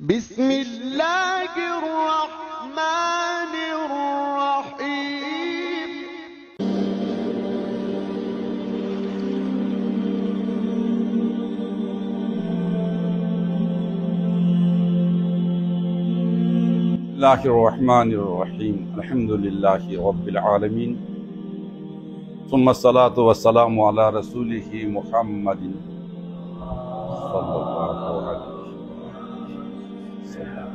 बिस्मिल्लाहिर्रहमानिर्रहीम। बिस्मिल्लाहिर्रहमानिर्रहीम। अल्हम्दुलिल्लाहि रब्बिल आलमीन। सुम्मस्सलातु वस्सलामु अला रसूलिहि मुहम्मदिन सल्लल्लाहु अलैहि वसल्लम।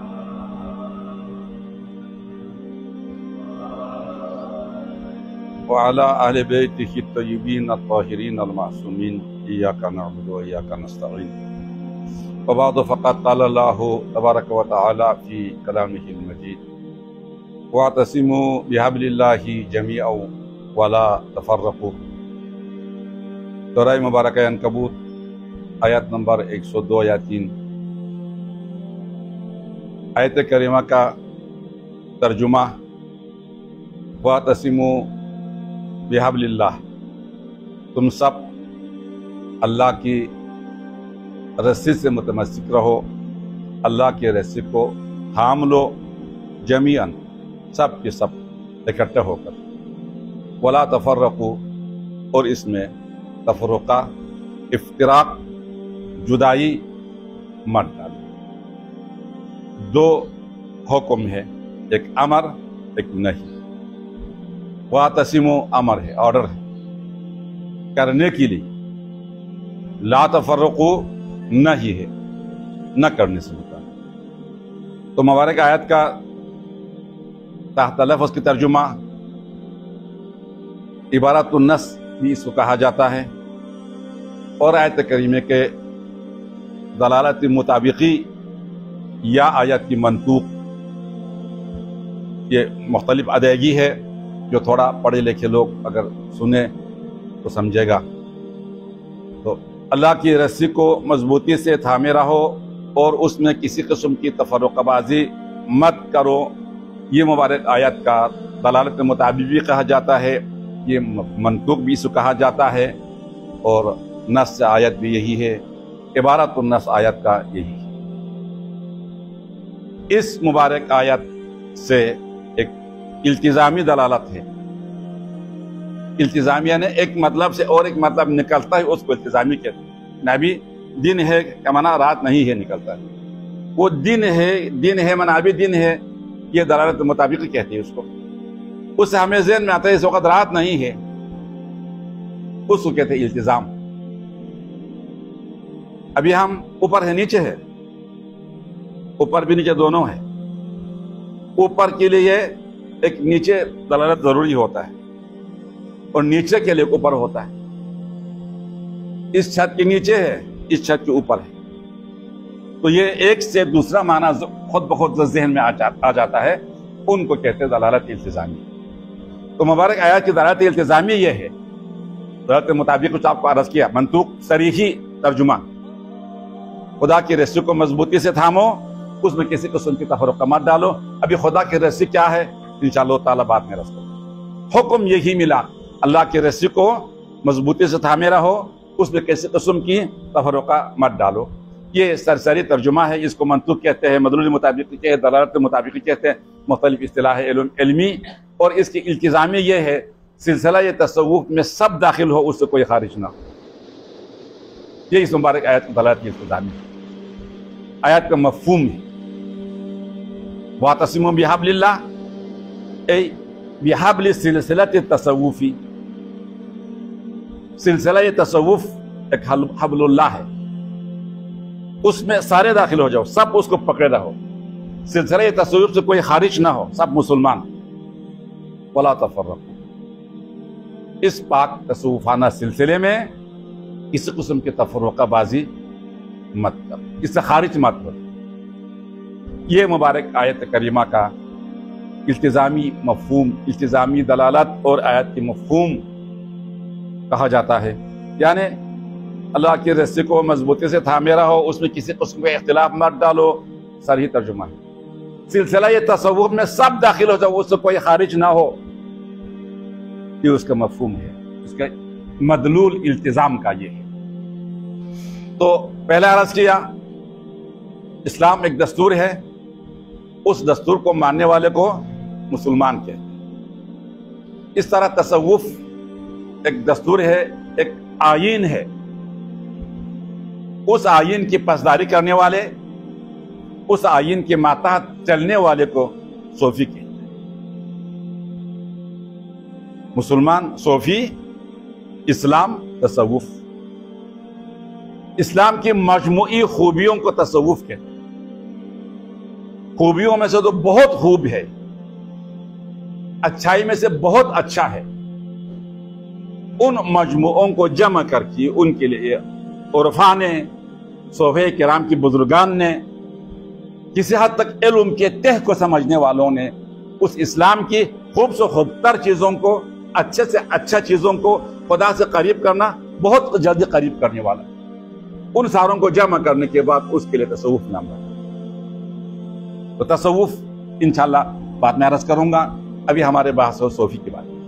व अला अहले बैतिहि तय्यिबीन अत्ताहिरीन अल-मासूमीन। इय्याका नअबुदु व इय्याका नस्तईन। व बअद फ़क़द क़ाल अल्लाहु तबारक व तआला फ़ी कलामिहिल मजीद वअतसिमू बिहब्लिल्लाहि जमीअन वला तफ़र्रक़ू। सूरह मुबारक अनकबूत आयत नंबर 102 या 3। आयत करीमा का तर्जुमा वअतसिमू बिहब्लिल्लाह, तुम सब अल्लाह की रस्सी से मुतमस्सिक रहो, अल्लाह की रस्सी को थाम लो, जमीअन सब के सब इकट्ठे होकर, वला तफर्रक़ू, और इसमें तफर्रुक़ा इफ्तिराक जुदाई मत डालो। दो हुक्म है, एक अमर एक नहीं। वातसिमो अमर है, ऑर्डर है करने के लिए, ला तफर्रक़ू नहीं है न करने से होता। तो मुबारक आयत का तहत लफ्ज़ की तर्जुमा इबारतुन नस भी इसको कहा जाता है, और आयत करीमे के दलालत मुताबिकी या आयत की मंतूक, ये मुख्तलिफ अदायगी है। जो थोड़ा पढ़े लिखे लोग अगर सुने तो समझेगा। तो अल्लाह की रस्सी को मजबूती से थामे रहो और उसमें किसी किस्म की तफर्रुक़बाज़ी मत करो। ये मुबारक आयत का दलालत मुताबिक भी कहा जाता है, ये मंतूक भी इसको कहा जाता है, और नस आयत भी यही है, इबारतुन नस आयत का यही है। इस मुबारक आयत से एक इल्तिज़ामी दलालत है। इल्तिज़ामी यानी एक मतलब से और एक मतलब निकलता है, उसको इल्तिज़ामी कहते हैं। नबी दिन है का मना रात नहीं है निकलता है, वो दिन है मना भी दिन है, ये दलालत मुताबिक कहते हैं उसको। उससे हमें ज़हन में आता है इस वक्त रात नहीं है, उसको कहते हैं इल्तिज़ाम। अभी हम ऊपर है नीचे है, ऊपर भी नीचे दोनों है। ऊपर के लिए एक नीचे दलालत जरूरी होता है, और नीचे के लिए ऊपर होता है। इस छत के नीचे है, इस छत के ऊपर है, तो ये एक से दूसरा माना खुद ब खुद ज़हन में आ जाता है, उनको कहते हैं दलालत इल्तिज़ामी। तो मुबारक आयत की दलालत इल्तिज़ामी ये है, दलालत मुताबिक कुछ आपको अर्ज़ किया, मंतूक सरीही तर्जुमा, खुदा की रस्सी को मजबूती से थामो, उसमें किसी किस्म की तफर्रुक़ मत डालो। अभी खुदा की रस्सी क्या है इंशाअल्लाह ताला बात में रस करो। हुक्म यही मिला, अल्लाह की रस्सी को मजबूती से थामे रहो, उसमें किसी किस्म की तफर्रुक़ा मत डालो। ये सरसरी तर्जुमा है, इसको मंतूक कहते हैं, मदलूल मुताबिक कहते हैं, दलालत मुताबिक कहते हैं, मुख्तलिफ इस्तिलाह इल्मी। और इसकी इल्तिज़ामी ये है, सिलसिला ये तसव्वुफ़ में सब दाखिल हो, उससे कोई खारिज ना हो। ये इस मुबारक आयत की दलालत की इल्तिज़ामी है। आयत का मफ़हूम है वातसिमू बिहब्लिल्लाह, ऐ बिहब्लि सिलसिलत तसव्वुफ़ी। सिलसिला ये तसव्वुफ़ एक हब्लुल्लाह है, उसमें सारे दाखिल हो जाओ, सब उसको पकड़े रहो। सिलसिला ये तसव्वुफ़ से कोई खारिज ना हो, सब मुसलमान। वला तफर्रक़ू, इस पाक तसव्वुफ़ाना सिलसिले में किसी किस्म की तफर्रुक़बाज़ी मत करो, इससे खारिज मत करो। ये मुबारक आयत करीमा का इल्तिज़ामी मफ़हूम, इल्तिज़ामी दलालत और आयत की मफ़हूम कहा जाता है। यानी अल्लाह की रस्सी को मजबूती से थामे रहो, उसमें किसी किस्म का इख्तिलाफ मत डालो, सही तर्जुमा है। सिलसिला ये तसव्वुफ़ में सब दाखिल हो जाओ, उससे कोई खारिज ना हो, ये उसका मफ़हूम है, उसका मदलूल इल्तिज़ाम का ये है। तो पहला अर्ज़ किया इस्लाम एक दस्तूर है, उस दस्तूर को मानने वाले को मुसलमान कहते हैं। इस तरह तसव्वुफ एक दस्तूर है, एक आयीन है, उस आयीन की पासदारी करने वाले, उस आयीन के मातहत चलने वाले को सूफी कहते हैं। मुसलमान सूफी, इस्लाम तसव्वुफ। इस्लाम की मजमूई खूबियों को तसव्वुफ कहते हैं। खूबियों में से तो बहुत खूब है, अच्छाई में से बहुत अच्छा है। उन मजमूओं को जमा करके उनके लिए उर्फा ने, सोहे किराम की बुजुर्गान ने, किसी हद तक इल्म के तह को समझने वालों ने उस इस्लाम की खूब से खूबतर चीजों को, अच्छे से अच्छा चीजों को खुदा से करीब करना, बहुत जल्दी करीब करने वाला, उन सारों को जमा करने के बाद उसके लिए तसव्वुफ नाम रखा। तो तसव्वुफ इंशाअल्लाह बाद में अर्ज करूंगा। अभी हमारे बहस हो सूफी के बारे में।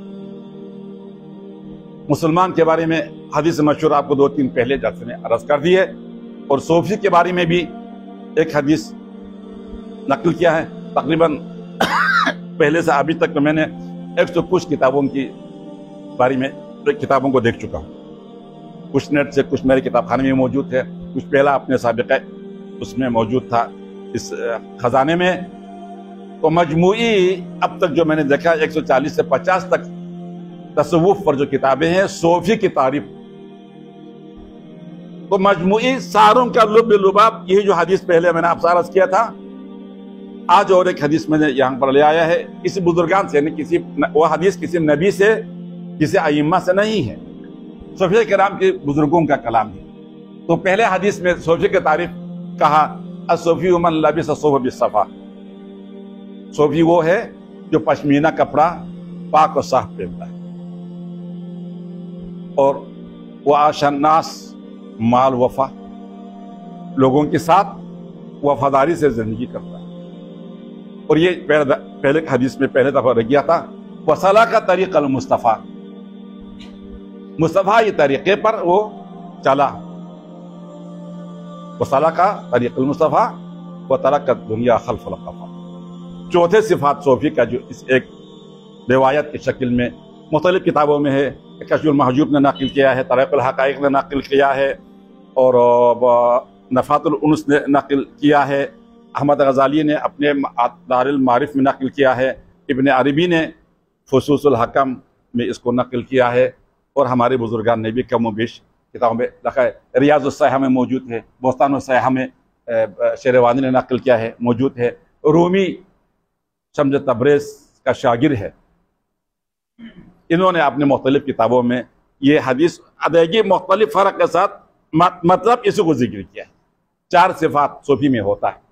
मुसलमान के बारे में हदीस मशहूर आपको 2-3 पहले जल्से में अर्ज कर दी है, और सूफी के बारे में भी एक हदीस नकल किया है। तकरीबन पहले से अभी तक मैंने 100 कुछ किताबों की बारे में किताबों को देख चुका हूँ। कुछ नेट से, कुछ मेरे किताबखाने में मौजूद है, कुछ पहला अपने साबिक़ा उसमें मौजूद था इस खजाने में। तो मजमूई अब तक जो मैंने देखा 140 से 50 तक तसव्वुफ पर जो किताबें हैं सूफी की तारीफ, तो मजमूई सारों का लुब लुबाब यही जो हदीस पहले मैंने आपसे अर्ज किया था, आज और एक हदीस मैंने यहाँ पर ले आया है। किसी बुजुर्गान से नहीं, वो हदीस किसी नबी से, किसी अइम्मा से नहीं है, सूफी किराम के बुजुर्गों का कलाम है। तो पहले हदीस में सूफी की तारीफ कहा, अस्सूफी मन लबिस अस्सूफ बिस्सफा। सूफी वो है जो पश्मीना कपड़ा पाक और साफ पहनता है, और वो आशन्नास माल वफा, लोगों के साथ वफादारी से जिंदगी करता है। और ये पहले हदीस में पहले दफा रह गया था, वसला का तरीक़ अल मुस्तफ़ा, मुस्तफ़ा ये तरीके पर वो चला। वसला का तरीक़ अल मुस्तफ़ा व तरक दुनिया खल्फ़ल क़फ़ा। चौथे सिफात सूफी का जो इस एक रिवायत की शक्ल में मुख्तलिफ किताबों में है। कश्फुल महजूब ने नक़ल किया है, तरीक़ुल हक़ाइक़ ने नक़ल किया है, और नफ़ातुल उनस ने नक़ल किया है, अहमद गज़ाली ने अपने दारुल मारिफ में नक़ल किया है, इब्न अरबी ने फुसूसुल हकम में इसको नक़ल किया है, और हमारे बुजुर्गान ने भी कम व बेश किताबों में लिखा है। रियाज़ुस्सय्याह में मौजूद है, बोस्तानुस्सय्याह में शेरवानी ने नक़ल किया है, मौजूद है। रूमी शम्स तब्रेज़ का शागिर है, इन्होंने अपने मुख्तलिफ किताबों में ये हदीस अदायगी मुख्तलिफ फ़र्क के साथ मतलब इसी को जिक्र किया है। 4 सिफात सूफी में होता है।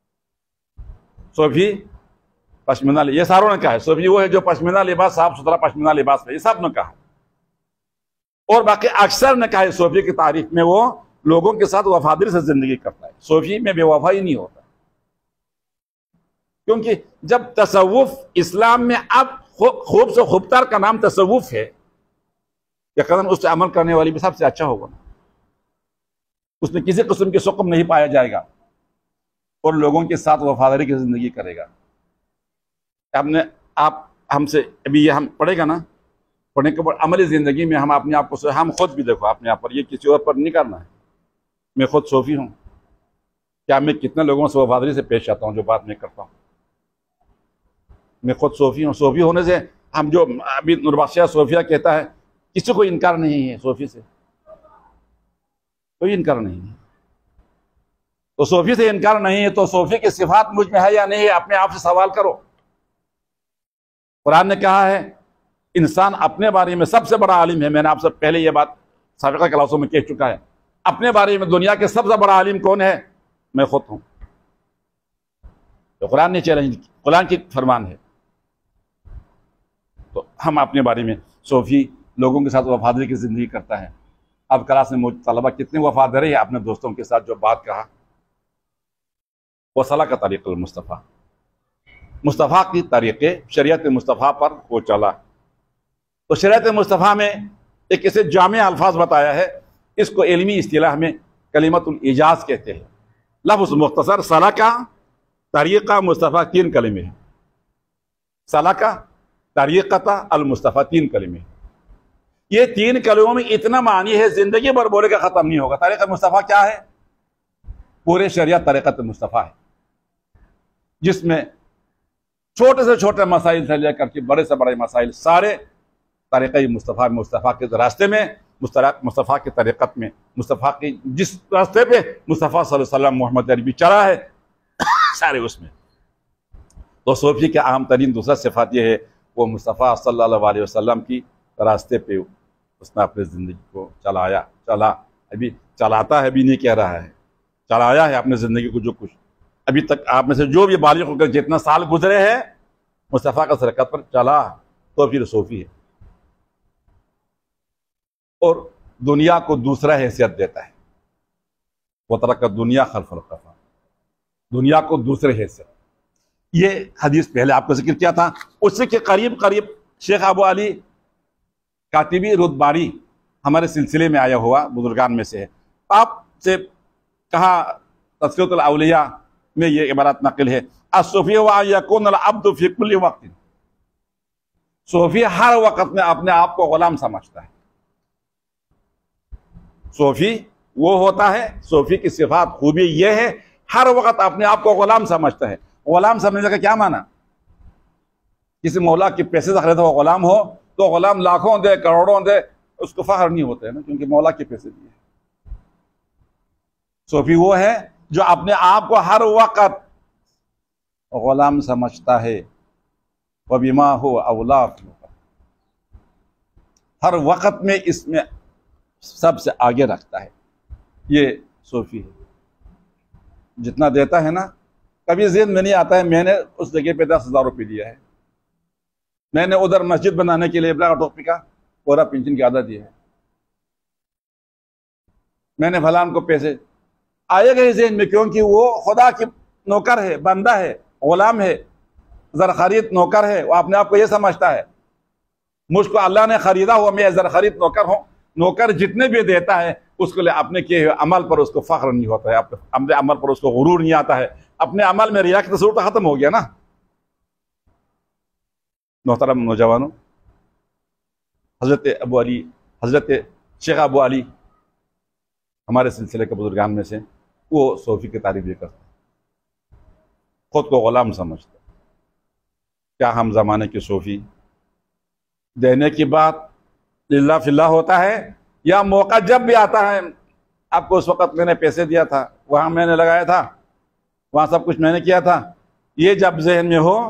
सूफी पश्मीना, ये सारों ने कहा है, सूफी वो है जो पश्मीना लिबास, साफ सुथरा पश्मीना लिबास में, ये सब ने कहा। और बाकी अक्सर ने कहा है सूफी की तारीफ में वो लोगों के साथ वफादारी से जिंदगी करता है। सूफी में बेवफा ही नहीं होता, क्योंकि जब तसव्वुफ इस्लाम में अब खूब से खूबतर का नाम तसव्वुफ है, यकीनन उससे अमल करने वाली भी सबसे अच्छा होगा। उसमें किसी किस्म की सुकम नहीं पाया जाएगा और लोगों के साथ वफादारी की जिंदगी करेगा। आप हमसे अभी ये हम पढ़ेगा ना, पढ़ने के बाद अमली ज़िंदगी में हम अपने आप को, हम खुद भी देखो अपने आप पर, ये किसी और पर नहीं करना है। मैं खुद सूफी हूँ, क्या मैं कितने लोगों से वफादारी से पेश आता हूँ जो बात मैं करता हूँ। मैं खुद सूफी हूँ। सूफी होने से हम जो अभी नुरबख्शिया सूफिया कहता है, किसी को इनकार नहीं है, सूफी से कोई इनकार नहीं है। तो सूफी से इनकार नहीं है तो सूफी की सिफात मुझ में है या नहीं है, अपने आप से सवाल करो। कुरान ने कहा है इंसान अपने बारे में सबसे बड़ा आलिम है। मैंने आपसे पहले ये बात साबिक़ा क्लासों में कह चुका है। अपने बारे में दुनिया के सबसे बड़ा आलिम कौन है? मैं खुद हूं। तो कुरान ने चैलेंज, कुरान की फरमान है। तो हम अपने बारे में, सूफी लोगों के साथ वफादारी की जिंदगी करता है। अब क्लास में मौजूद तलबा कितने वफादार है अपने दोस्तों के साथ, जो बात कहा वसला का तरीक़ुल मुस्तफ़ा, मुस्तफ़ा की तरीक़े शरीयत मुस्तफ़ा पर वो चला। तो शरीयत मुस्तफ़ा में एक ऐसे जामे अल्फाज बताया है, इसको इल्मी इस्तिलाह में कलिमतुल इजाज़ कहते हैं। लफ्ज़ मुख्तसर सलाका तरीक़ा मुस्तफ़ा 3 कलिमे हैं। सलाका तरीक़ता अल मुस्तफ़ा 3 कलिमे हैं। ये 3 कलिमों में इतना मानी है, जिंदगी भर बोले का खत्म नहीं होगा। तरीक़त मुस्तफ़ा क्या है? पूरे शरीयत तरीक़त मुस्तफ़ा है, जिसमें छोटे से छोटे मसाइल से लेकर के बड़े से बड़े मसाइल सारे तरीक़े मुस्तफ़ा मुस्तफ़ा के रास्ते में, मुस्तफ़ा के तरीक़त में, मुस्तफ़ा के जिस रास्ते पे मुस्तफ़ा सल्लल्लाहु अलैहि वसल्लम मोहम्मद अरबी चला है सारे उसमें। तो सूफी के आम तरीन दूसरा सिफात ये है, वो मुस्तफ़ा सल्लल्लाहु अलैहि वसल्लम की रास्ते पे उसने अपनी ज़िंदगी को चला अभी चलाता है, अभी नहीं कह रहा है, चलाया है अपनी ज़िंदगी को। जो कुछ अभी तक आप में से जो भी बालिग होकर जितना साल गुजरे हैं मुस्तफ़ा का तरीक़त पर चला, तो फिर सूफी है। और दुनिया को दूसरा हैसियत देता है, वो तरह का दुनिया खल्फ़ल क़फ़ा, दुनिया को दूसरे हैसियत। ये हदीस पहले आपको जिक्र किया था, उससे के करीब करीब शेख अबू अली कातिबी रुदबारी हमारे सिलसिले में आया हुआ बुजुर्गान में से है। आपसे कहा तज़किरतुल औलिया में ये इबारत नक़ल है, अस्सूफ़ी व यकूनुल अब्दु फ़ी कुल्लि वक़्तिन। सूफी हर वक़्त में अपने आप को ग़ुलाम समझता है। सूफी वो होता है, सूफी की सिफात खूबी ये है, हर वक़्त अपने आप को ग़ुलाम समझता है। ग़ुलाम समझने का क्या माना? किसी मौला के पैसे से खरीदा हुआ ग़ुलाम हो तो ग़ुलाम लाखों दे करोड़ों दे, उसको फ़ख्र नहीं होता है ना, क्योंकि मौला के पैसे दिए। सूफी वो है जो अपने आप को हर वक़्त ग़ुलाम समझता है। व बिमा हो अवला, हर वक़्त में इसमें सबसे आगे रखता है। ये सूफी है। जितना देता है ना, कभी ज़हन में नहीं आता है मैंने उस जगह पे 10,000 रुपये दिया है, मैंने उधर मस्जिद बनाने के लिए इब्राहिम टोपी का पूरा पेंशन की आदत दिया है, मैंने फलान को पैसे आएगा ही ज़हन में, क्योंकि वो खुदा की नौकर है, बंदा है, ग़ुलाम है, ज़र खरीद नौकर है। वो अपने आप को ये समझता है मुझको अल्लाह ने खरीदा हुआ, मैं ज़र खरीद नौकर हूँ। नौकर जितने भी देता है उसके लिए अपने किए हुए अमल पर उसको फ़ख्र नहीं होता है, अपने अमल पर उसको गुरूर नहीं आता है। अपने अमल में रिया का तस्वुर तो ख़त्म हो गया ना। मोहतरम नौजवानों, हज़रत शेख अबू अली हमारे सिलसिले के बुजुर्गान में से, वो सूफी की तारीफ ये करते, खुद को ग़ुलाम समझते। क्या हम ज़माने के सूफी देने की बात लिल्लाह फिल्लाह होता है, या मौका जब भी आता है, आपको उस वक़्त मैंने पैसे दिया था, वहाँ मैंने लगाया था, वहाँ सब कुछ मैंने किया था, ये जब जहन में हो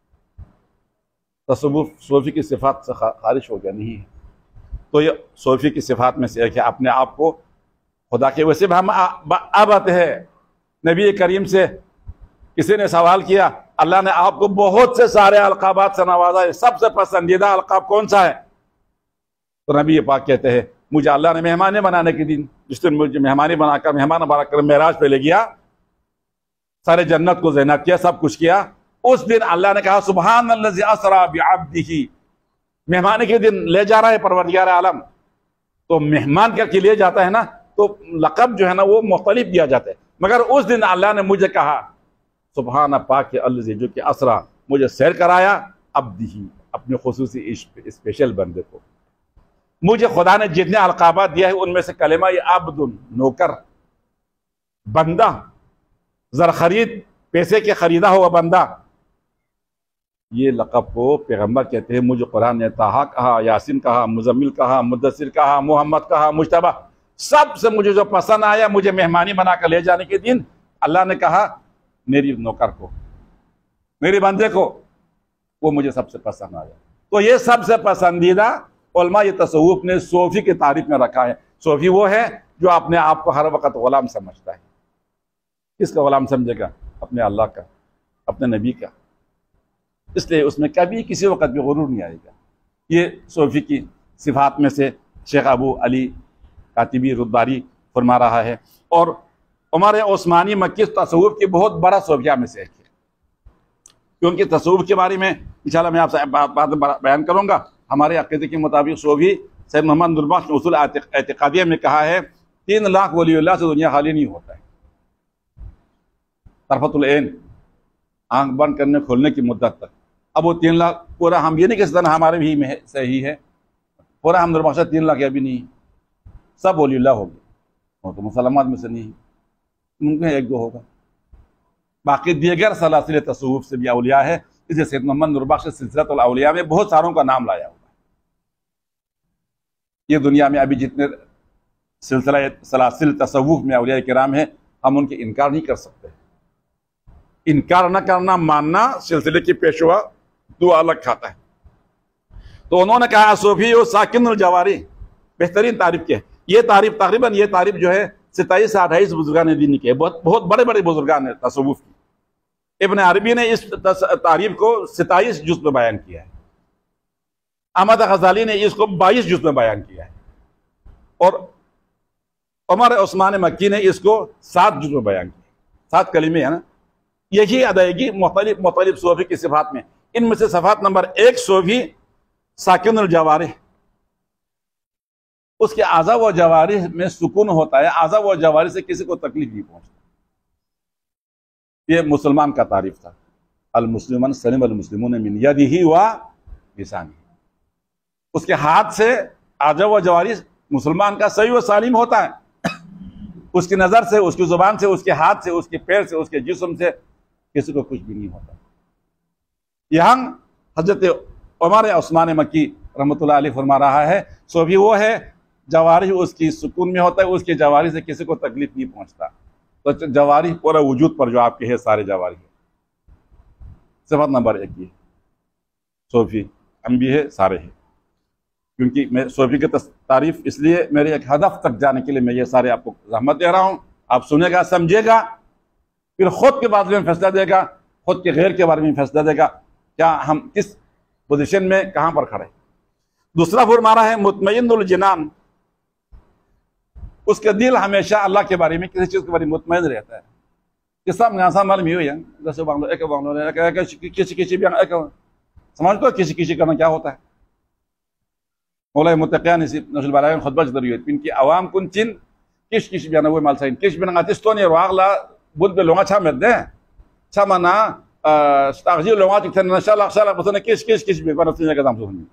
तसव्वुफ़ सूफी की सिफ़ात से खारिज हो गया नहीं है। तो ये सूफी की सिफ़ात में से एक है, अपने आप को खुदा के वैसे भी हम अब आते हैं। नबी करीम से किसी ने सवाल किया, अल्लाह ने आपको बहुत से सारे अलक़ाबात से नवाजा है, सबसे पसंदीदा अलक़ाब कौन सा है? तो नबी पाक कहते हैं, मुझे अल्लाह ने मेहमानी बनाने के दिन, जिस दिन मुझे मेहमान बनाकर मेराज पे ले गया, सारे जन्नत को ज़ैनत किया, सब कुछ किया, उस दिन अल्लाह ने कहा सुब्हानल्लज़ी असरा बिअब्दिही। मेहमानी के दिन ले जा रहा है परवरदिगार आलम, तो मेहमान करके ले जाता है ना, तो लक़ब जो है ना वो मुख्तलिफ दिया जाता है, मगर उस दिन अल्लाह ने मुझे कहा सुब्हान पाक अल्लज़ी, जो कि असरा, मुझे सैर कराया अब्दिही, अपने खुसूसी स्पेशल बंदे को। मुझे खुदा ने जितने अलक़ाबात दिया है उनमें से कलेमा ये अब्दुन, नौकर, बंदा, ज़र खरीद, पैसे के खरीदा हुआ बंदा, ये लक़ब को पैगम्बर कहते हैं। मुझे कुरान ने ताहा कहा, यासीन कहा, मुज़म्मिल कहा, मुद्दसिर कहा, मोहम्मद कहा, मुज्तबा, सबसे मुझे जो पसंद आया, मुझे मेहमानी बनाकर ले जाने के दिन अल्लाह ने कहा मेरी नौकर को, मेरे बंदे को, वो मुझे सबसे पसंद आया। तो ये सबसे पसंदीदा उलमा ये तसव्वुफ़ ने सूफी की तारीफ में रखा है। सूफी वो है जो अपने आप को हर वक़्त ग़ुलाम समझता है। किसका ग़ुलाम समझेगा? अपने अल्लाह का, अपने नबी का। इसलिए उसमें कभी किसी वक़्त भी गुरूर नहीं आएगा। ये सूफी की सिफ़ात में से शेख अबू अली कातिबी रुदबारी फरमा रहा है। और उमर उस्मानी मक्की तसव्वुफ़ की बहुत बड़ा सूफिया में से एक है, क्योंकि तसव्वुफ़ के बारे में इंशाअल्लाह मैं आपसे बात बयान करूँगा। हमारे अक़ीदे के मुताबिक सूफी सैयद मोहम्मद नूरबख्श ने उसूल एतिक़ादिया में कहा है 3 लाख वलीउल्लाह से दुनिया खाली नहीं होता है। तरफतुल ऐन, आंख बंद करने खोलने की मुद्दत तक। अब वो 3 लाख पूरा, हम ये नहीं कह सकते हमारे भी में सही है, पूरा हम बख्शा 3 लाख या भी नहीं, सब वलीउल्लाह हो गए, वो तो मुसलमान में से नहीं है, मुमकिन 1-2 होगा। बाकी दीगर सलासिल तसव्वुफ से भी औलिया है, इसे सैयद मोहम्मद नूरबख्श सिलसिलतुल औलिया में बहुत सारों का नाम लाया हुआ है। ये दुनिया में अभी जितने सिलसिला सलासिल तसव्वुफ में औलिया किराम है, हम उनकी इनकार नहीं कर सकते। इनकार न करना, मानना सिलसिले की पेशवा दो अलग खाता है। तो उन्होंने कहा सूफी और साकिनुल जवारी, बेहतरीन तारीफ के, ये तारीफ तकरीबन ये तारीफ जो है 27 से 28 बुजुर्गान दीन की है, बहुत बड़े बड़े बुजुर्गान है तसव्वुफ की। इब्न अरबी ने इस तारीफ को 27 जुज़ में बयान किया है, अहमद गजाली ने इसको 22 जुज़ में बयान किया है, और उमर उस्मान मक्की ने इसको 7 जुज़ में बयान किया। 7 कलीमे है ना, यही अदायगी मुख्तलिफ सूफी की सिफात में। इनमें से सिफात नंबर 1 सूफी साकिनुल जवारिह, उसके आज़ा व जवारिह में सुकून होता है, आज़ा व जवारिह से किसी को तकलीफ नहीं पहुंचती। ये मुसलमान का तारीफ था, अल मुस्लिमन सलिम अल मुस्लिमून मिन यदिही व लिसानिही, उसके हाथ से आज़ा व जवारिह मुसलमान का सही व सालिम होता है, उसकी नज़र से, उसकी ज़ुबान से, उसके हाथ से, उसके पैर से, उसके जिस्म से किसी को कुछ भी नहीं होता। यहाँ हजरत उमर उस्मान मक्की रहमतुल्लाह अलैह फरमा रहा है, सो भी वो है जवारिह उसकी सुकून में होता है, उसके जवारिह से किसी को तकलीफ नहीं पहुंचता। तो जवारिह पूरा वजूद पर जो आपके है सारे जवारिह, सिफत नंबर 1 ये सूफी, हम भी है सारे हैं। क्योंकि मैं सूफी की तारीफ इसलिए मेरे एक हदफ तक जाने के लिए मैं ये सारे आपको रहमत दे रहा हूँ। आप सुनेगा, समझेगा, फिर खुद के बारे में फैसला देगा, खुद के गैर के बारे में फैसला देगा, क्या हम किस पोजीशन में कहाँ पर खड़े। दूसरा फरमाना है मुतमइनुल जिनान, उसका दिल हमेशा अल्लाह के बारे में, किसी चीज़ के बारे में मुतमइन रहता है। कि सब गासा मालूम ही है, जैसे बांग्लो एक बांग्लो किसी भी समझ तो किसी करना क्या होता है। मौला मुत्तक़ियान नशुल बलागन खुतबा जदरियत इनकी आवाम कुन चिन किश बियाना वो माल साइन किश बिना आतिस तो ने वागला बुल पे लोंगा छा मत दे छा मना स्तागजी लोंगा तिकन नशाला बसने किश भी पर नसीने का दाम सुन।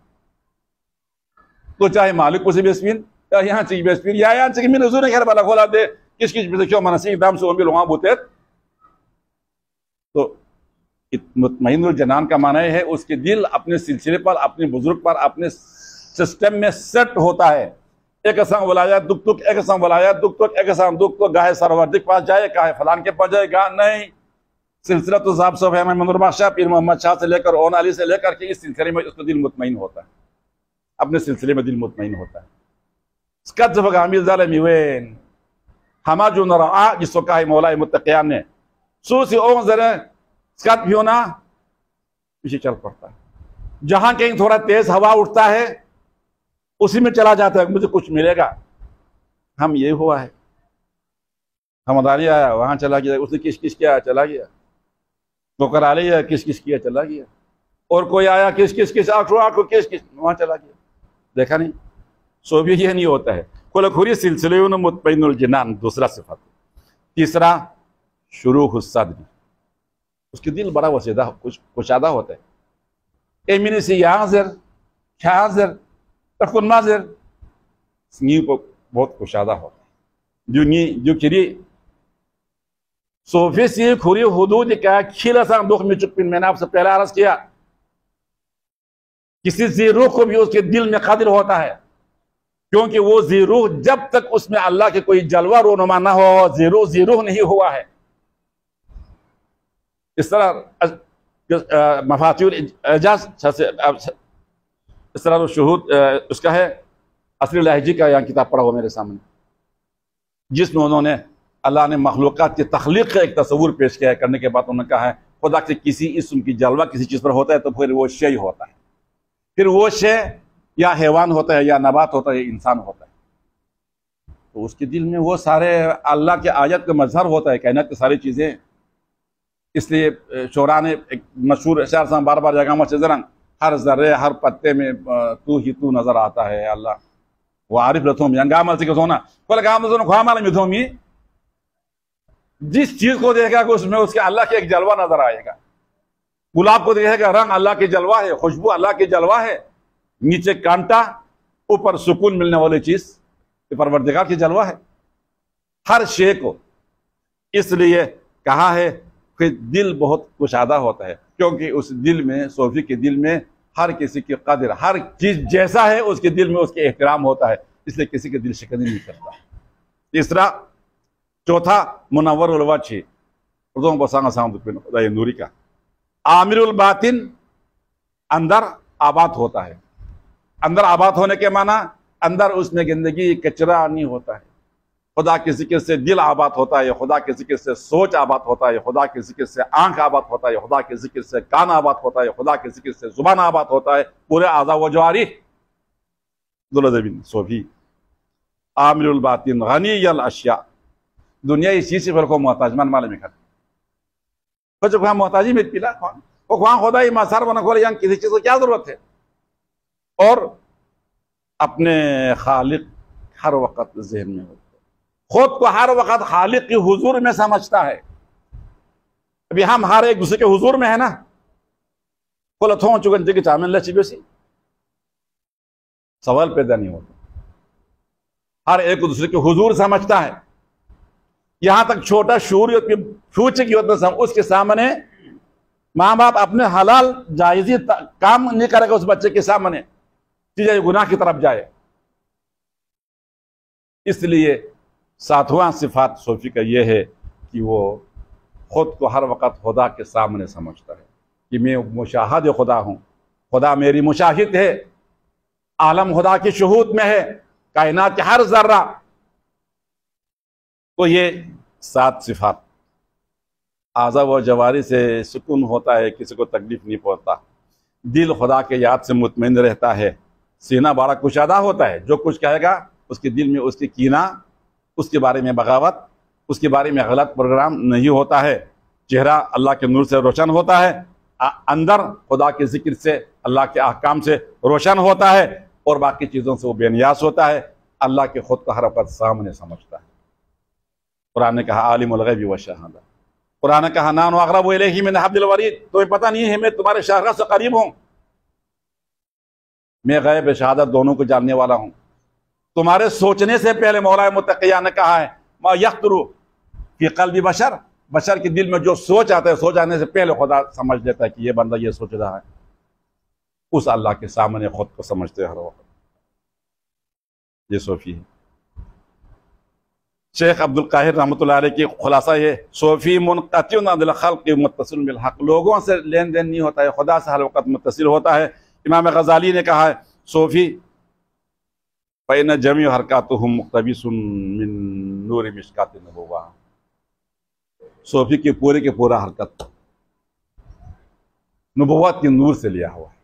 तो चाहे मालिक को से बेस्पिन या यहाँ चाहिए बेस्पिन या यहाँ चाहिए मैंने उन्हें खैर बाला खोला दे किश भी क्यों मनसी दाम से भी लोंगा बोते। तो मुतमइनुल जनान का माना है उसके दिल अपने सिलसिले पर, अपने बुजुर्ग पर, अपने सिस्टम में सेट होता है। एक संग बुलाया दुख दुख, एक संग बुलाया दुख दुख, एक संग दुख तो गाहे सरवर्दी के पास जाए, गाहे फलान के पास जाएगा, नहीं। सिलसिला तो साहब सोफिया में मनूर बादशाह पीर मोहम्मद शाह से लेकर ओन अली से लेकर के इस सिलसिले में उसका दिल मुतमईन होता है, अपने सिलसिले में दिल मुतमईन होता है। हमा जो नरा जिसको कहा मौला मुत्तक़ियान ने सो से ओ जरा स्कत भी होना पीछे चल पड़ता है। जहां कहीं थोड़ा तेज हवा उठता है उसी में चला जाता है, मुझे कुछ मिलेगा। हम ये हुआ है, हमदारी आया वहां चला गया, उसने किस किया चला गया, तो करा लिया किस किया चला गया, और कोई आया किस आठो किस वहां चला गया, देखा नहीं। सो भी ये नहीं होता है। खुलखुरी सिलसिले मुतमइनुल जिनान दूसरा सिफत। तीसरा शुरूह सद्र, उसके दिल बड़ा वसीदा कुशादा होता है। एमिनी से याजर ख्याजर तकुन्नाजर स्नी को बहुत कुशादा होता है। जो किरी सोफे से खुरी हुदूद क्या खिला सा दुख में चुपिन, मैंने आपसे पहले अर्ज किया, किसी ज़ीरूह को भी उसके दिल में कदर होता है, क्योंकि वो ज़ीरूह जब तक उसमें अल्लाह के कोई जलवा रोनुमा ना हो ज़ीरूह नहीं हुआ है। इस तरह मफातिहुल एजाज इस तरह शुहूद उसका है असरी लहजी का यहाँ किताब पढ़ा हुआ मेरे सामने, जिसमें उन्होंने अल्लाह ने मखलूक़ात की तख्लीक़ का एक तस्वुर पेश किया है। करने के बाद उन्होंने कहा है खुदा के किसी इस्म की जलवा किसी चीज़ पर होता है तो फिर वो शे होता है, फिर वो शे या हैवान होता है या नबात होता है या इंसान होता है। तो उसके दिल में वो सारे अल्लाह के आयत का मजहर होता है, कायनात की सारी चीज़ें। इसलिए शोरा ने एक मशहूर अशार से बार बार जगह मचरंग हर जर्रे हर पत्ते में तू ही तू नजर आता है अल्लाह। वो आरिफ रथोमी अंगामल से सोना कोल गामल सोना ख्वामल मिथोमी जिस चीज को देखेगा उसमें उसके अल्लाह के एक जलवा नजर आएगा। गुलाब को देखेगा रंग अल्लाह के जलवा है, खुशबू अल्लाह के जलवा है, नीचे कांटा ऊपर सुकून मिलने वाली चीज परवरदिगार की जलवा है। हर शे को इसलिए कहा है कि दिल बहुत कुशादा होता है, क्योंकि उस दिल में, सूफी के दिल में हर किसी की कदर, हर चीज जैसा है उसके दिल में उसके एहतराम होता है, इसलिए किसी के दिल शिकन नहीं करता। तीसरा, चौथा, मुनव्वरुल वजह नूरी का आमिरुल बातिन, अंदर आबाद होता है। अंदर आबाद होने के माना अंदर उसमें गंदगी कचरा नहीं होता है। खुदा के जिक्र से दिल आबाद होता है, खुदा के जिक्र से सोच आबाद होता है, खुदा के जिक्र से आंख आबाद होता है, खुदा के जिक्र से कान आबाद होता है, खुदा के जिक्र से जुबान आबाद होता है, पूरे आज़ा व जवारिह। दुल्हन सूफी आमिरुल बातिन गनीयल अशिया, दुनिया इस चीज से फिर को मोहताज मन माले में कुछ वहां मोहताजी में पिला वो वहां खुदा ही मसार बना खोले, यहाँ किसी चीज को क्या जरूरत है। और अपने खालिक हर वक्त जहन में होता है, खुद को हर वक्त खालिक की हुजूर में समझता है। अभी हम हर एक दूसरे के हुजूर में है ना, बोला थो चुकन जगह चामिन लची बेसी सवाल पैदा नहीं होता। हर एक दूसरे के हुजूर समझता है। यहां तक छोटा शूर फ्यूचर की होता उसके सामने माँ बाप अपने हलाल जायजी काम नहीं करेगा, उस बच्चे के सामने चीजें गुनाह की तरफ जाए। इसलिए सातवां सिफात सूफी का यह है कि वो खुद को हर वक्त खुदा के सामने समझता है कि मैं मुशाहिद खुदा हूं, खुदा मेरी मुशाहिद है, आलम खुदा की शुहूद में है, कायनात के हर जर्रा। तो ये 7 सिफात, आज़ा व जवारी से सुकून होता है, किसी को तकलीफ नहीं पहुंचता, दिल खुदा के याद से मुतमईन रहता है, सीना बड़ा कुशादा होता है, जो कुछ कहेगा उसके दिल में उसकी कीना, उसके बारे में बगावत, उसके बारे में गलत प्रोग्राम नहीं होता है, चेहरा अल्लाह के नूर से रोशन होता है, अंदर खुदा के जिक्र से, अल्लाह के अहकाम से रोशन होता है, और बाकी चीज़ों से वो बेनियास होता है, अल्लाह के खुद को हर वक्त सामने समझता है। कुरान ने कहा आलिमुल गैबि व शहादा, कुरान ने कहा नानु अक़रबु इलैहि मिन हब्लिल वरीद, तुम्हें पता नहीं है मैं तुम्हारे शाखा से करीब हूँ, मैं गैब शहादत दोनों को जानने वाला हूँ। तुम्हारे सोचने से पहले मौला मुत्तक़िया ने कहा है मा यख्तुरु फी क़ल्बि बशर, बशर के दिल में जो सोच आता है, सोच आने से पहले खुदा समझ लेता है कि ये बंदा ये सोच रहा है। उस अल्लाह के सामने खुद को समझते हर वक्त। ये सूफी है। शेख अब्दुल काहिर रहमतुल्लाह अलैह की खुलासा ये, सूफी मुनक़तिउन अनिल ख़ल्क़ि मुत्तसिल बिल हक़, लोगों से लेन देन नहीं होता है, खुदा से हर वक्त मुत्तसिल होता है। इमाम गज़ाली ने कहा है सूफी फ़इन जमी हरकातुहुम मुक़्तबिसुन मिन नूरि मिश्कातिन नबुव्वा, सूफी की पूरे के पूरा हरकत नबुव्वत के नूर से लिया हुआ है।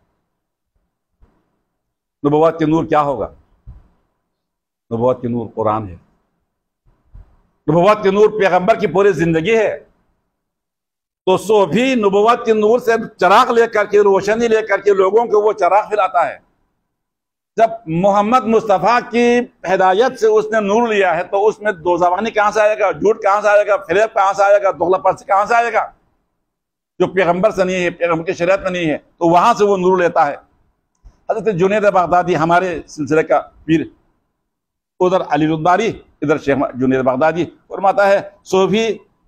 नबुव्वत के नूर क्या होगा? नबुव्वत के नूर कुरान है, नबुव्वत के नूर पैगंबर की पूरी जिंदगी है। तो सूफी नबुव्वत के नूर से चराग लेकर के, रोशनी लेकर के लोगों को वो चराग खिलाता है। जब मोहम्मद मुस्तफ़ा की हिदायत से उसने नूर लिया है, तो उसमें दो ज़बानी कहाँ से आएगा, झूठ कहाँ से आएगा, फिरेब कहाँ से आएगा, दोगलापरसी कहाँ से आएगा, जो पैगंबर से नहीं है, पैगंबर की शरीयत में नहीं है, तो वहां से वो नूर लेता है। हज़रत जुनैद बगदादी हमारे सिलसिले का पीर, उधर अली रुद्दारी, इधर शेख जुनैद बगदादी, फरमाता है सूफी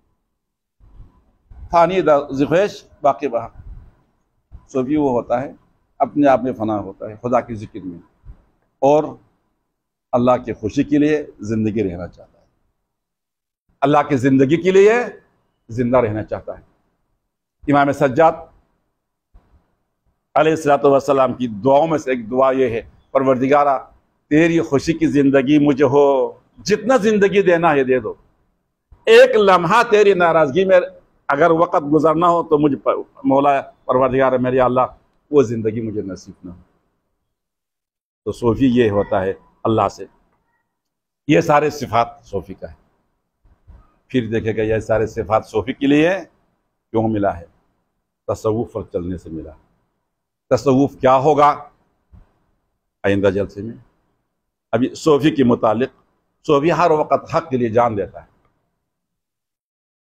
फानी ज़िख्वेश बाकी बहा, सूफी वो होता है अपने आप में फना होता है खुदा की जिक्र में, और अल्लाह की खुशी के लिए जिंदगी रहना चाहता है, अल्लाह की जिंदगी के लिए जिंदा रहना चाहता है। इमाम सज्जाद अलैहिस्सलातु वस्सलाम की दुआओं में से एक दुआ ये है, परवरदिगारा तेरी खुशी की जिंदगी मुझे हो, जितना जिंदगी देना है दे दो, एक लम्हा तेरी नाराजगी में अगर वक़्त गुजरना हो तो मुझे मौला परवरदिगार मेरे अल्लाह वो जिंदगी मुझे नसीब ना हो। तो सूफी ये होता है अल्लाह से, ये सारे सिफात सूफी का है। फिर देखेगा ये सारे सिफात सूफी के लिए क्यों मिला है? तसव्वुफ पर चलने से मिला। तसव्वुफ क्या होगा आइंदा जलसे में। अभी सूफी के मुतालिक, सूफी हर वक्त हक के लिए जान देता है,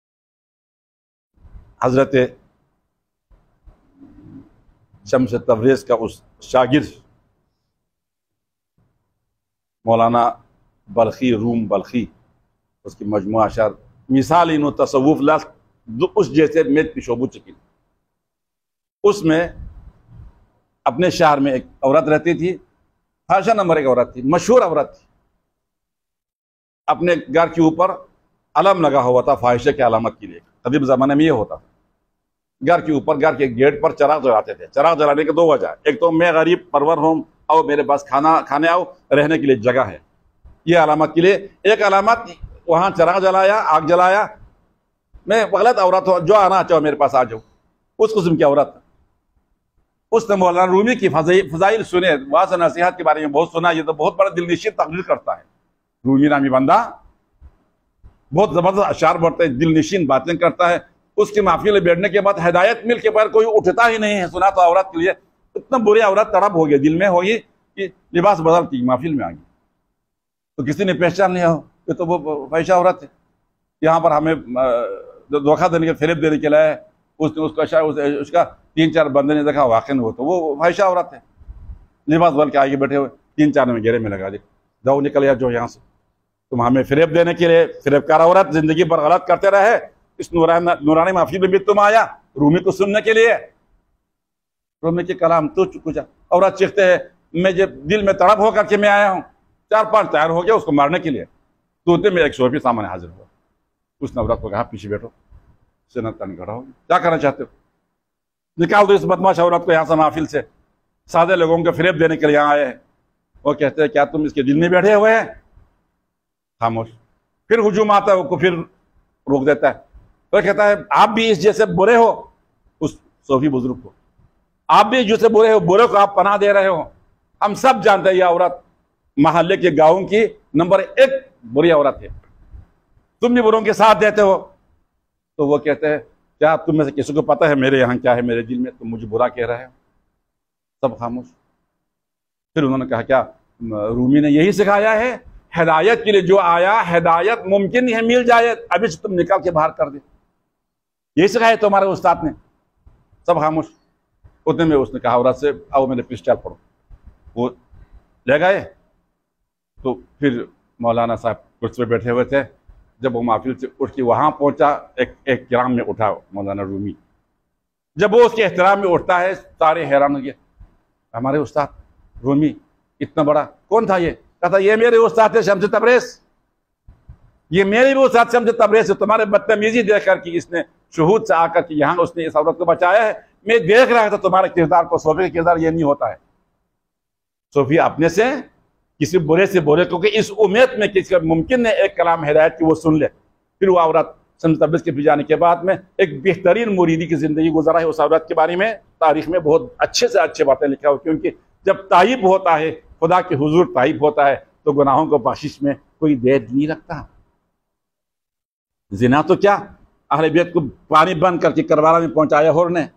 हजरत शम्स तबरेज का उस शागिर्द मौलाना बल्खी रूम बल्खी, उसकी मजमूआ अशार मिसाल इन तसव्वुफ लफ्ज़ उस जैसे मेज पिशोबू चकी, उसमें अपने शहर में एक औरत रहती थी, फाहिशा नंबर एक औरत थी, मशहूर औरत थी। अपने घर के ऊपर अलम लगा हुआ था फाहिशा की अलामत के लिए। कदीम ज़माने में ये होता था, घर के ऊपर, घर के गेट पर चिराग जलाते थे। चिराग जलाने के दो वजह, एक तो मैं गरीब परवर हूँ और मेरे पास खाने आओ, रहने के लिए जगह है, ये अलामत के लिए। एक अलामत वहाँ चिराग जलाया, आग जलाया, मैं गलत औरत हूँ, जो आना चाहो मेरे पास आ जाओ, उस किस्म की औरत। उसने मौलाना रूमी की फजाइल सुने, वाज़ नसीहत के बारे में बहुत सुना। ये तो बहुत बड़ा दिलनशीन तकरीर करता है। रूमी नामी बंदा बहुत जबरदस्त अशार बढ़ते हैं, दिलनशीन बातें करता है। उसकी महफिल में बैठने के बाद हिदायत मिल के बाद कोई उठता ही नहीं है। सुना तो औरत के लिए इतना बुरी औरत तड़प हो गई, दिल में होगी कि लिबास बदलती, महफिल में आ गई तो किसी ने पहचान लिया हो ये तो वो फाहिशा औरत है, यहाँ पर हमें धोखा देने के, फेरेब देने के लिए उसने उसका 3-4 बंदे ने देखा, वाकई वो तो वो फाहिशा औरत है। लिबास बदल के आगे बैठे हुए 3-4 में घेरे में लगा दी, जाओ निकल या जो यहाँ से, तुम हमें फेरेब देने के लिए, फेरेबकार औरत जिंदगी भर गलत करते रहे, इस नूरानी महफिल में भी तुम आया रूमी को सुनने के लिए। रूमी के कलाम तो कुछ औरत चीखते हैं, मैं जब दिल में तड़प होकर के मैं आया हूँ, 4-5 तैयार हो गया उसको मारने के लिए। तोते में एक सोफी सामने हाजिर हुआ, उसने औरत को कहा पीछे बैठो, सिर तन खड़ा हो, क्या करना चाहते हो, निकाल दो इस बदमाश औरत को यहाँ से महफिल से, सादे लोगों को फरेब देने के लिए यहाँ आए हैं। वो कहते हैं क्या तुम इसके दिल में बैठे हुए हैं? खामोश। फिर हुजूम आता है, उसको फिर रोक देता है। तो कहता है आप भी इस जैसे बुरे हो, उस सोफी बुजुर्ग को, आप भी जैसे बुरे हो, बुरे को आप पनाह दे रहे हो। हम सब जानते हैं यह औरत मोहल्ले के गांव की नंबर 1 बुरी औरत है, तुम भी बुरों के साथ देते हो। तो वो कहते हैं क्या तुम में से किसी को पता है मेरे यहाँ क्या है, मेरे दिल में, तुम मुझे बुरा कह रहे हो? सब खामोश। फिर उन्होंने कहा क्या रूमी ने यही सिखाया है, हिदायत के लिए जो आया, हिदायत मुमकिन है मिल जाए, अभी से तुम निकाल के बाहर कर दे, यही सिखाया तुम्हारे उस्ताद ने। सब खामोश। उतने में उसने कहा औरत से आओ मेरे पिस्टल पढ़ो। वो ले गए। तो फिर मौलाना साहब कुर्सी पे बैठे हुए थे। जब वो महफिल से उठ के वहां पहुंचा, एक किराम में उठा मौलाना रूमी। जब वो उसके एहतराम में उठता है, सारे हैरान हो गए, हमारे उस्ताद रूमी इतना बड़ा, कौन था ये? कहता ये मेरे उस्ताद थे शम्स तबरेज, ये मेरे भी उस्ताद शम्स तबरेज से। तुम्हारे बदतमीजी देख कर कि इसने शुहूद से आकर के यहाँ उसने इस औरत को बचाया है, मैं देख रहा था तुम्हारे किरदार को। सोफी का किरदार ये नहीं होता है। सोफी अपने से किसी बुरे से बुरे, क्योंकि इस उम्मीद में किसी मुमकिन है एक कलाम हिदायत की वो सुन ले। फिर वो औरत शम्स तबरेज के जाने के बाद में एक बेहतरीन मुरीदी की जिंदगी गुजरा है। उस औरत के बारे में तारीख में बहुत अच्छे से अच्छे बातें लिखा हो, क्योंकि जब ताइब होता है, खुदा के हुजूर ताइब होता है, तो गुनाहों को बख्शिश में कोई देर नहीं रखता। जिना तो क्या, अहले बैत को पानी बंद करके करबला में पहुंचाया और ने।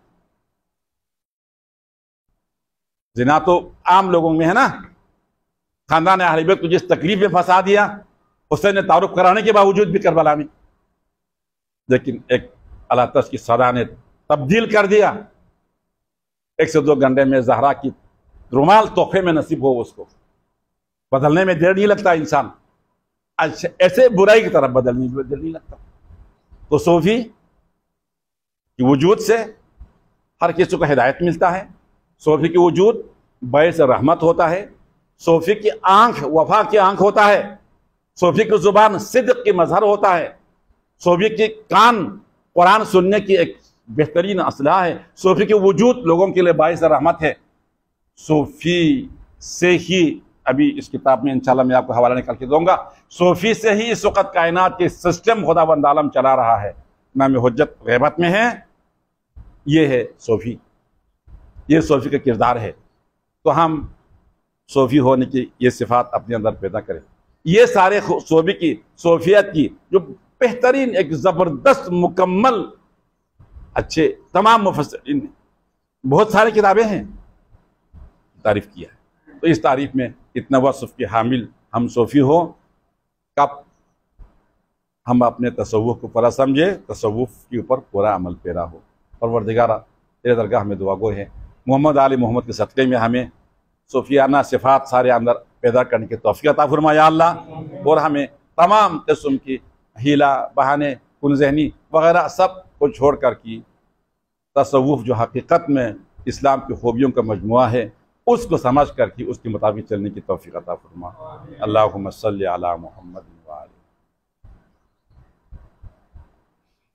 जिना तो आम लोगों में है ना, खानदान अहले बैत को जिस तकलीफ में फंसा दिया, हुसैन तारुफ कराने के बावजूद भी करबला में, लेकिन एक अल्लाह तआला की सदा ने तब्दील कर दिया। 1 से 2 घंटे में ज़हरा की रुमाल तोहफे में नसीब हो, उसको बदलने में देर नहीं लगता। इंसान ऐसे बुराई की तरफ बदलने में देर नहीं लगता। तो सोफी की वजूद से हर किसी को हिदायत मिलता है। सोफी की वजूद बैस रहमत होता है। सोफी की आंख वफा की आंख होता है। सोफी की जुबान सिद्क की मजहर होता है। सोफी के कान कुरान सुनने की एक बेहतरीन असलाह है। सोफी की वजूद लोगों के लिए बाइस रहमत है। सोफी से ही, अभी इस किताब में इंशाल्लाह मैं आपको हवाला निकाल के दूंगा, सोफी से ही इस वक्त कायनात के सिस्टम खुदावंद आलम चला रहा है। नाम हुज्जत गैबत में है, ये है सोफी, ये सोफी का किरदार है। तो हम सोफी होने की ये सिफात अपने अंदर पैदा करें। ये सारे सोफी की, सोफियत की जो बेहतरीन एक ज़बरदस्त मुकम्मल अच्छे तमाम मुफस्सिरीन, बहुत सारी किताबें हैं, तारीफ किया है। तो इस तारीफ में इतना वस्फ के हामिल हम सोफी हो, कब हम अपने तसव्वुफ को पूरा समझे, तसव्वुफ के ऊपर पूरा अमल पेरा हो। परवरदिगारा तेरे दरगाह में दुआ गो है, मोहम्मद आले मोहम्मद के सदक़े में हमें सूफियाना सिफ़ात सारे अंदर पैदा करने की तौफ़ीक़ अता फरमा या अल्लाह, और हमें तमाम किस्म की हीला बहाने कुनज़हनी वगैरह सब को छोड़ कर की तसव्वुफ जो हकीकत में इस्लाम की खूबियों का मजमुआ है उसको समझ कर के उसके मुताबिक चलने की तौफ़ीक़ अता फरमा। अल्लाहुम्मा सल्लि अला मुहम्मद व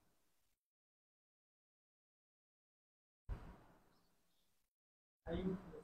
आले।